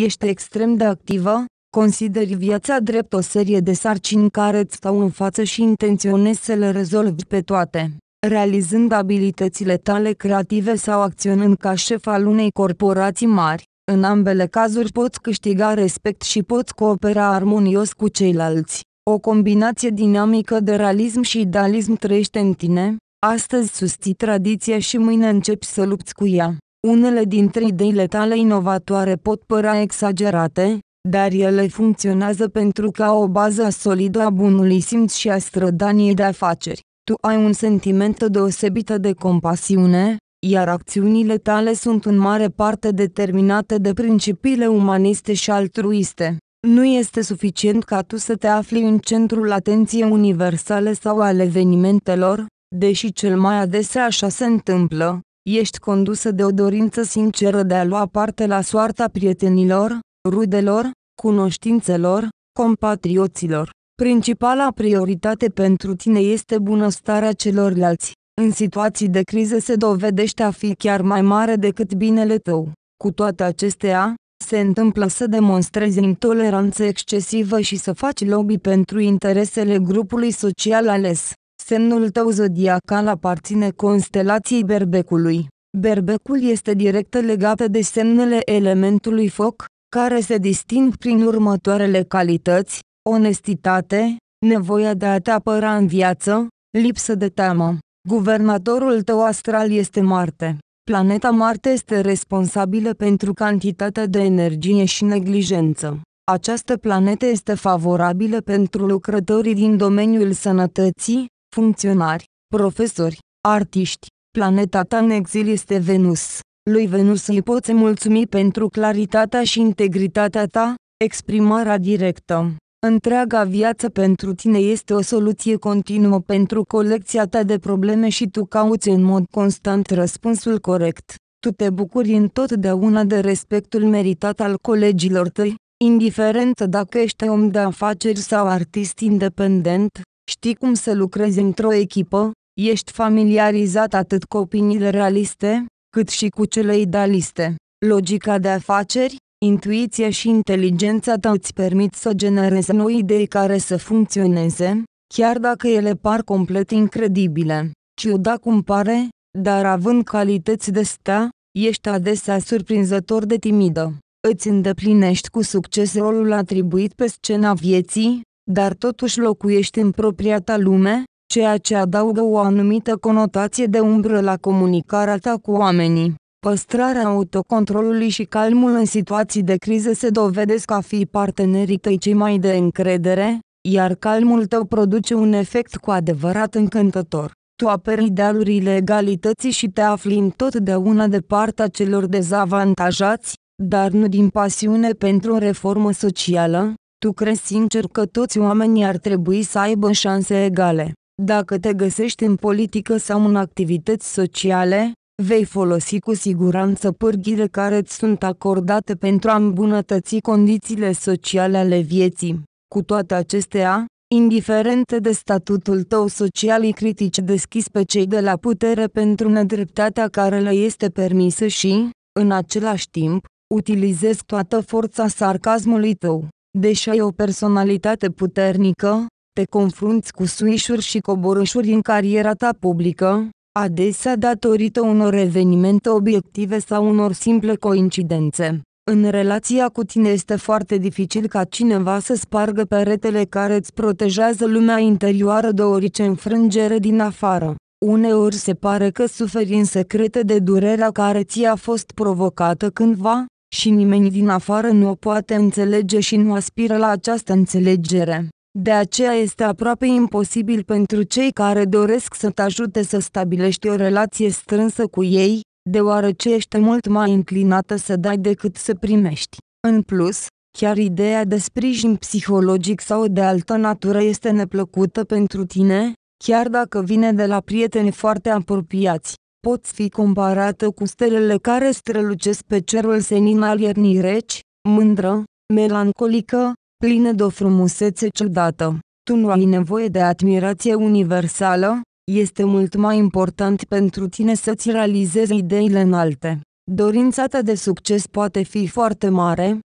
Ești extrem de activă, consideri viața drept o serie de sarcini care îți stau în față și intenționezi să le rezolvi pe toate. Realizând abilitățile tale creative sau acționând ca șef al unei corporații mari, în ambele cazuri poți câștiga respect și poți coopera armonios cu ceilalți. O combinație dinamică de realism și idealism trăiește în tine, astăzi susții tradiția și mâine începi să lupți cu ea. Unele dintre ideile tale inovatoare pot părea exagerate, dar ele funcționează pentru că au o bază solidă a bunului simț și a strădaniei de afaceri. Tu ai un sentiment deosebit de compasiune, iar acțiunile tale sunt în mare parte determinate de principiile umaniste și altruiste. Nu este suficient ca tu să te afli în centrul atenției universale sau al evenimentelor, deși cel mai adesea așa se întâmplă, ești condusă de o dorință sinceră de a lua parte la soarta prietenilor, rudelor, cunoștințelor, compatrioților. Principala prioritate pentru tine este bunăstarea celorlalți. În situații de criză se dovedește a fi chiar mai mare decât binele tău. Cu toate acestea, se întâmplă să demonstrezi intoleranță excesivă și să faci lobby pentru interesele grupului social ales. Semnul tău zodiacal aparține constelației Berbecului. Berbecul este direct legat de semnele elementului foc, care se disting prin următoarele calități: onestitate, nevoia de a te apăra în viață, lipsă de teamă. Guvernatorul tău astral este Marte. Planeta Marte este responsabilă pentru cantitatea de energie și neglijență. Această planetă este favorabilă pentru lucrătorii din domeniul sănătății, funcționari, profesori, artiști. Planeta ta în exil este Venus. Lui Venus îi poți mulțumi pentru claritatea și integritatea ta, exprimarea directă. Întreaga viață pentru tine este o soluție continuă pentru colecția ta de probleme și tu cauți în mod constant răspunsul corect. Tu te bucuri întotdeauna de respectul meritat al colegilor tăi, indiferent dacă ești om de afaceri sau artist independent, știi cum să lucrezi într-o echipă, ești familiarizat atât cu opiniile realiste, cât și cu cele idealiste. Logica de afaceri, intuiția și inteligența ta îți permit să generezi noi idei care să funcționeze, chiar dacă ele par complet incredibile. Ciudat cum pare, dar având calități de stea, ești adesea surprinzător de timidă. Îți îndeplinești cu succes rolul atribuit pe scena vieții, dar totuși locuiești în propria ta lume, ceea ce adaugă o anumită conotație de umbră la comunicarea ta cu oamenii. Păstrarea autocontrolului și calmul în situații de criză se dovedesc a fi partenerii tăi cei mai de încredere, iar calmul tău produce un efect cu adevărat încântător. Tu aperi idealurile egalității și te afli întotdeauna de partea celor dezavantajați, dar nu din pasiune pentru o reformă socială. Tu crezi sincer că toți oamenii ar trebui să aibă șanse egale. Dacă te găsești în politică sau în activități sociale, vei folosi cu siguranță pârghiile care îți sunt acordate pentru a îmbunătăți condițiile sociale ale vieții. Cu toate acestea, indiferent de statutul tău social, îi critici deschis pe cei de la putere pentru nedreptatea care le este permisă și, în același timp, utilizezi toată forța sarcasmului tău. Deși ai o personalitate puternică, te confrunți cu suișuri și coborâșuri în cariera ta publică, adesea datorită unor evenimente obiective sau unor simple coincidențe. În relația cu tine este foarte dificil ca cineva să spargă peretele care îți protejează lumea interioară de orice înfrângere din afară. Uneori se pare că suferi în secret de durerea care ți-a fost provocată cândva, și nimeni din afară nu o poate înțelege și nu aspiră la această înțelegere. De aceea este aproape imposibil pentru cei care doresc să te ajute să stabilești o relație strânsă cu ei, deoarece ești mult mai înclinată să dai decât să primești. În plus, chiar ideea de sprijin psihologic sau de altă natură este neplăcută pentru tine, chiar dacă vine de la prieteni foarte apropiați. Poți fi comparată cu stelele care strălucesc pe cerul senin al iernii reci, mândră, melancolică, plină de o frumusețe ciudată. Tu nu ai nevoie de admirație universală, este mult mai important pentru tine să-ți realizezi ideile înalte. Dorința ta de succes poate fi foarte mare,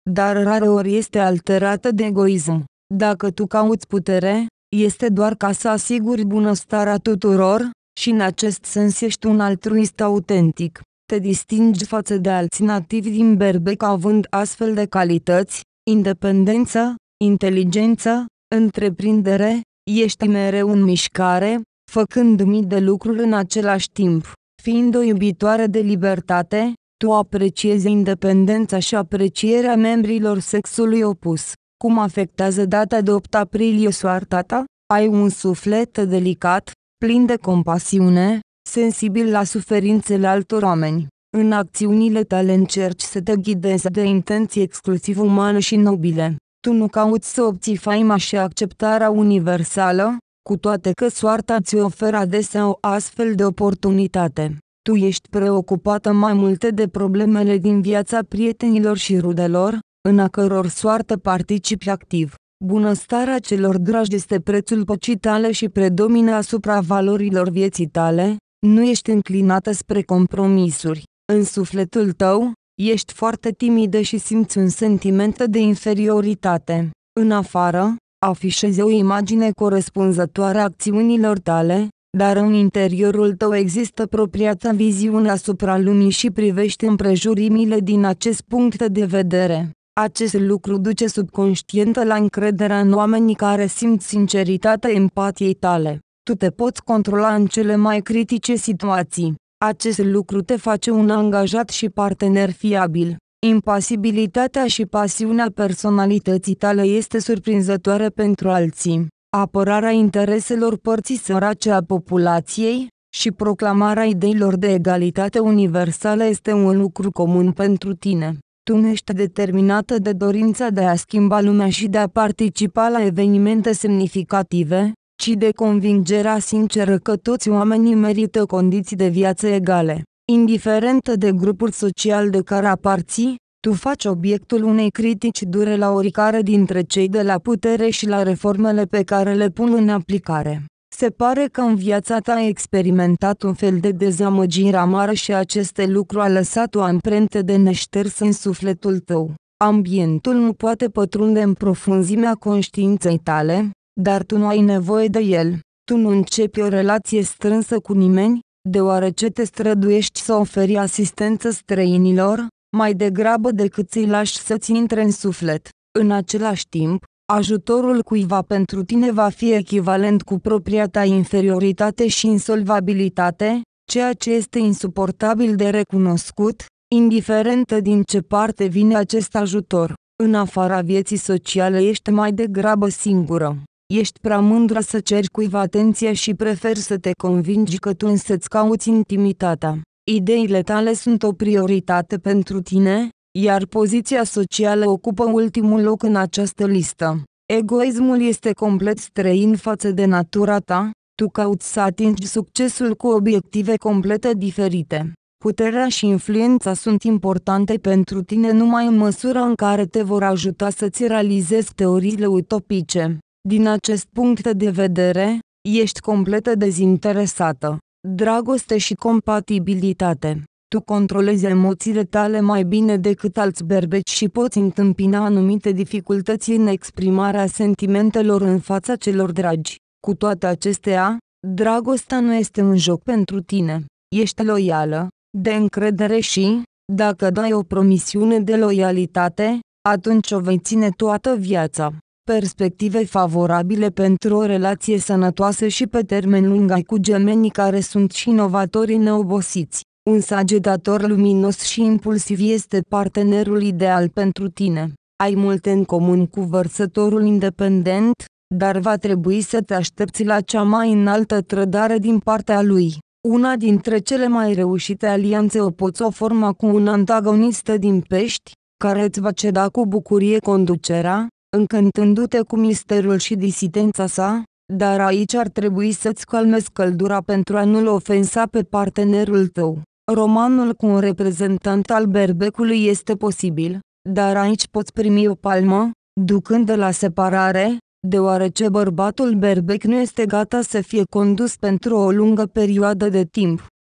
dar rareori este alterată de egoism. Dacă tu cauți putere, este doar ca să asiguri bunăstarea tuturor, și în acest sens ești un altruist autentic. Te distingi față de alții nativi din Berbec având astfel de calități: independență, inteligență, întreprindere, ești mereu în mișcare, făcând mii de lucruri în același timp. Fiind o iubitoare de libertate, tu apreciezi independența și aprecierea membrilor sexului opus. Cum afectează data de 8 aprilie soarta ta? Ai un suflet delicat, plin de compasiune, sensibil la suferințele altor oameni. În acțiunile tale încerci să te ghidezi de intenții exclusiv umane și nobile. Tu nu cauți să obții faima și acceptarea universală, cu toate că soarta ți oferă adesea o astfel de oportunitate. Tu ești preocupată mai multe de problemele din viața prietenilor și rudelor, în a căror soartă participi activ. Bunăstarea celor dragi este prețul păcii tale și predomină asupra valorilor vieții tale. Nu ești înclinată spre compromisuri. În sufletul tău, ești foarte timidă și simți un sentiment de inferioritate. În afară, afișezi o imagine corespunzătoare acțiunilor tale, dar în interiorul tău există propria ta viziune asupra lumii și privești împrejurimile din acest punct de vedere. Acest lucru duce subconștient la încrederea în oamenii care simt sinceritatea empatiei tale. Tu te poți controla în cele mai critice situații. Acest lucru te face un angajat și partener fiabil. Impasibilitatea și pasiunea personalității tale este surprinzătoare pentru alții. Apărarea intereselor părții sărace a populației și proclamarea ideilor de egalitate universală este un lucru comun pentru tine. Tu nu ești determinată de dorința de a schimba lumea și de a participa la evenimente semnificative, ci de convingerea sinceră că toți oamenii merită condiții de viață egale. Indiferentă de grupul social de care aparții, tu faci obiectul unei critici dure la oricare dintre cei de la putere și la reformele pe care le pun în aplicare. Se pare că în viața ta ai experimentat un fel de dezamăgire amară și acest lucru a lăsat o amprentă de neșters în sufletul tău. Ambientul nu poate pătrunde în profunzimea conștiinței tale, dar tu nu ai nevoie de el. Tu nu începi o relație strânsă cu nimeni, deoarece te străduiești să oferi asistență străinilor, mai degrabă decât să-i lași să-ți intre în suflet. În același timp, ajutorul cuiva pentru tine va fi echivalent cu propria ta inferioritate și insolvabilitate, ceea ce este insuportabil de recunoscut, indiferent din ce parte vine acest ajutor. În afara vieții sociale ești mai degrabă singură. Ești prea mândră să ceri cuiva atenție și preferi să te convingi că tu însăți cauți intimitatea. Ideile tale sunt o prioritate pentru tine, iar poziția socială ocupă ultimul loc în această listă. Egoismul este complet străin față de natura ta, tu cauți să atingi succesul cu obiective complet diferite. Puterea și influența sunt importante pentru tine numai în măsura în care te vor ajuta să-ți realizezi teoriile utopice. Din acest punct de vedere, ești complet dezinteresată. Dragoste și compatibilitate. Tu controlezi emoțiile tale mai bine decât alți berbeci și poți întâmpina anumite dificultăți în exprimarea sentimentelor în fața celor dragi. Cu toate acestea, dragostea nu este un joc pentru tine. Ești loială, de încredere și, dacă dai o promisiune de loialitate, atunci o vei ține toată viața. Perspective favorabile pentru o relație sănătoasă și pe termen lung ai cu gemenii care sunt și inovatori neobosiți. Un sagetator luminos și impulsiv este partenerul ideal pentru tine. Ai multe în comun cu vărsătorul independent, dar va trebui să te aștepți la cea mai înaltă trădare din partea lui. Una dintre cele mai reușite alianțe o poți o forma cu un antagonist din Pești, care îți va ceda cu bucurie conducerea, încântându-te cu misterul și disidența sa, dar aici ar trebui să-ți calmezi căldura pentru a nu-l ofensa pe partenerul tău. Romanul cu un reprezentant al berbecului este posibil, dar aici poți primi o palmă, ducând la separare, deoarece bărbatul berbec nu este gata să fie condus pentru o lungă perioadă de timp.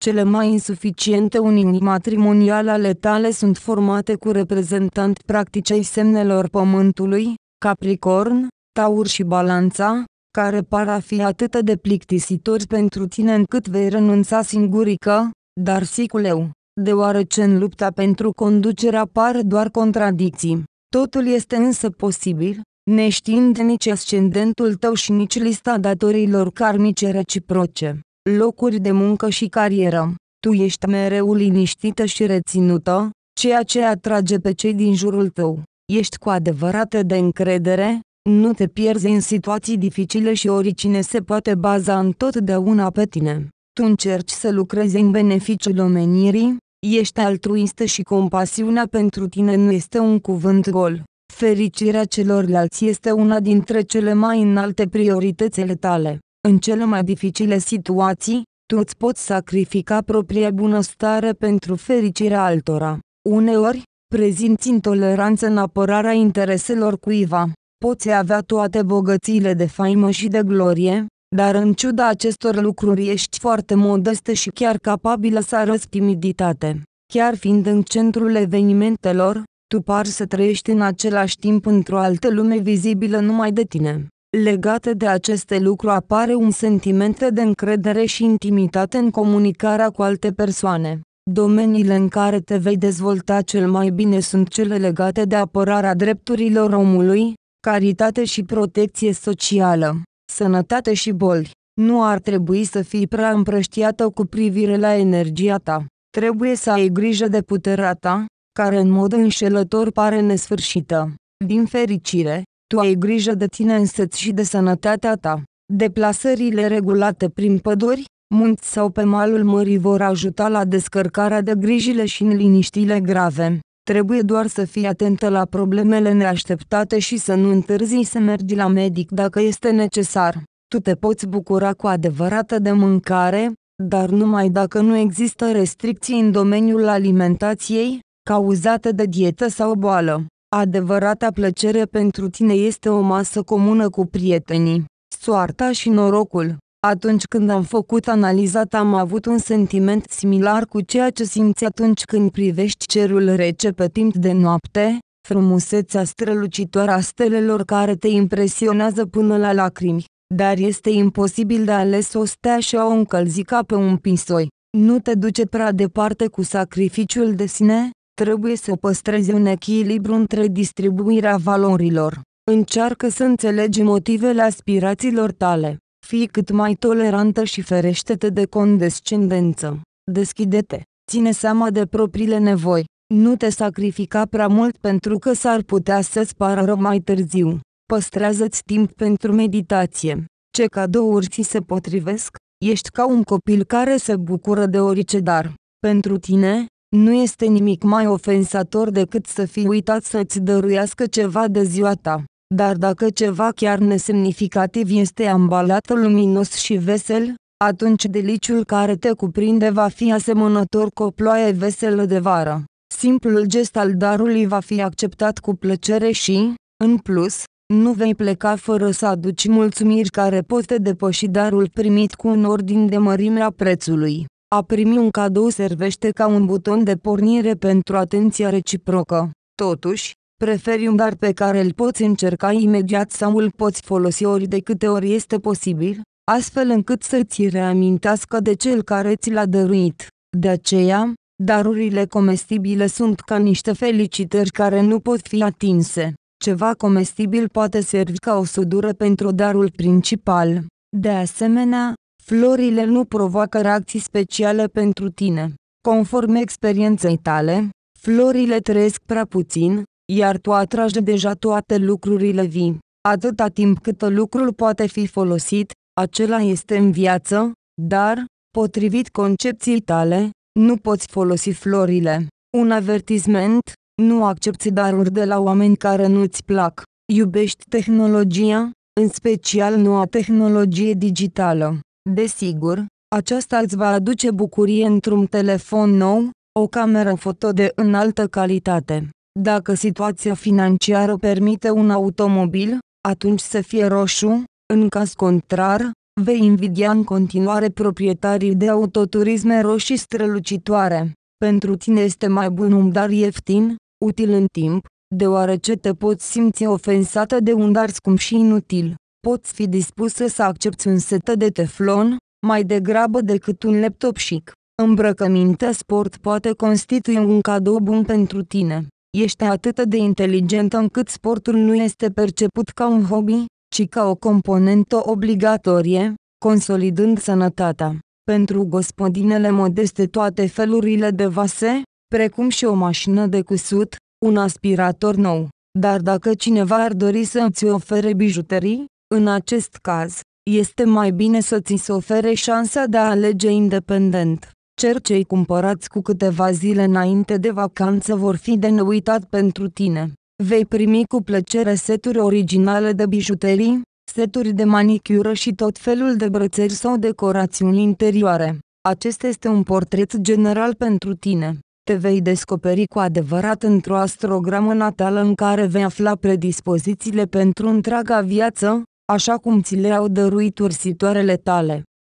Cele mai insuficiente uniuni matrimoniale ale tale sunt formate cu reprezentanți practici ai semnelor Pământului, Capricorn, Taur și Balanța, care par a fi atât de plictisitori pentru tine încât vei renunța singurică, dar siculeu, deoarece în lupta pentru conducere apar doar contradicții. Totul este însă posibil, neștiind nici ascendentul tău și nici lista datoriilor karmice reciproce, locuri de muncă și carieră. Tu ești mereu liniștită și reținută, ceea ce atrage pe cei din jurul tău. Ești cu adevărat de încredere, nu te pierzi în situații dificile și oricine se poate baza întotdeauna pe tine. Tu încerci să lucrezi în beneficiul omenirii, ești altruistă și compasiunea pentru tine nu este un cuvânt gol. Fericirea celorlalți este una dintre cele mai înalte priorități ale tale. În cele mai dificile situații, tu îți poți sacrifica propria bunăstare pentru fericirea altora. Uneori, prezinți intoleranță în apărarea intereselor cuiva. Poți avea toate bogățiile de faimă și de glorie, dar în ciuda acestor lucruri ești foarte modestă și chiar capabilă să arăți timiditate. Chiar fiind în centrul evenimentelor, tu pari să trăiești în același timp într-o altă lume vizibilă numai de tine. Legate de aceste lucruri apare un sentiment de încredere și intimitate în comunicarea cu alte persoane. Domeniile în care te vei dezvolta cel mai bine sunt cele legate de apărarea drepturilor omului, caritate și protecție socială, sănătate și boli. Nu ar trebui să fii prea împrăștiată cu privire la energia ta. Trebuie să ai grijă de puterea ta, care în mod înșelător pare nesfârșită. Din fericire, tu ai grijă de tine însăți și de sănătatea ta. Deplasările regulate prin păduri, munți sau pe malul mării vor ajuta la descărcarea de grijile și în liniștile grave. Trebuie doar să fii atentă la problemele neașteptate și să nu întârzii să mergi la medic dacă este necesar. Tu te poți bucura cu adevărat de mâncare, dar numai dacă nu există restricții în domeniul alimentației, cauzate de dietă sau boală. Adevărata plăcere pentru tine este o masă comună cu prietenii, soarta și norocul. Atunci când am făcut analiza ta am avut un sentiment similar cu ceea ce simți atunci când privești cerul rece pe timp de noapte, frumusețea strălucitoare a stelelor care te impresionează până la lacrimi. Dar este imposibil de ales o stea și a o încălzi ca pe un pisoi. Nu te duce prea departe cu sacrificiul de sine, trebuie să păstrezi un echilibru între distribuirea valorilor. Încearcă să înțelegi motivele aspirațiilor tale. Fii cât mai tolerantă și ferește-te de condescendență. Deschide-te, ține seama de propriile nevoi. Nu te sacrifica prea mult pentru că s-ar putea să-ți pară rău mai târziu. Păstrează-ți timp pentru meditație. Ce cadouri ți se potrivesc? Ești ca un copil care se bucură de orice dar. Pentru tine, nu este nimic mai ofensator decât să fii uitat să-ți dăruiască ceva de ziua ta. Dar dacă ceva chiar nesemnificativ este ambalat luminos și vesel, atunci deliciul care te cuprinde va fi asemănător cu o ploaie veselă de vară. Simplul gest al darului va fi acceptat cu plăcere și, în plus, nu vei pleca fără să aduci mulțumiri care pot depăși darul primit cu un ordin de mărime a prețului. A primi un cadou servește ca un buton de pornire pentru atenția reciprocă. Totuși, preferi un dar pe care îl poți încerca imediat sau îl poți folosi ori de câte ori este posibil, astfel încât să-ți reamintească de cel care ți l-a dăruit. De aceea, darurile comestibile sunt ca niște felicitări care nu pot fi atinse. Ceva comestibil poate servi ca o sudură pentru darul principal. De asemenea, florile nu provoacă reacții speciale pentru tine. Conform experienței tale, florile trăiesc prea puțin, iar tu atragi deja toate lucrurile vii. Atâta timp cât lucrul poate fi folosit, acela este în viață, dar, potrivit concepției tale, nu poți folosi florile. Un avertisment: nu accepți daruri de la oameni care nu-ți plac. Iubești tehnologia, în special noua tehnologie digitală. Desigur, aceasta îți va aduce bucurie într-un telefon nou, o cameră foto de înaltă calitate. Dacă situația financiară permite un automobil, atunci să fie roșu, în caz contrar, Vei invidia în continuare proprietarii de autoturisme roșii strălucitoare. Pentru tine este mai bun un dar ieftin, util în timp, deoarece te poți simți ofensată de un dar scump și inutil. Poți fi dispusă să accepti un set de teflon, mai degrabă decât un laptop chic. Îmbrăcămintea sport poate constitui un cadou bun pentru tine. Ești atât de inteligentă încât sportul nu este perceput ca un hobby, ci ca o componentă obligatorie, consolidând sănătatea. Pentru gospodinele modeste toate felurile de vase, precum și o mașină de cusut, un aspirator nou. Dar dacă cineva ar dori să îți ofere bijuterii, în acest caz, este mai bine să ți se ofere șansa de a alege independent. Cei cumpărați cu câteva zile înainte de vacanță vor fi de neuitat pentru tine. Vei primi cu plăcere seturi originale de bijuterii, seturi de manicură și tot felul de brățări sau decorațiuni interioare. Acesta este un portret general pentru tine. Te vei descoperi cu adevărat într-o astrogramă natală în care vei afla predispozițiile pentru întreaga viață, așa cum ți le-au dăruit ursitoarele tale.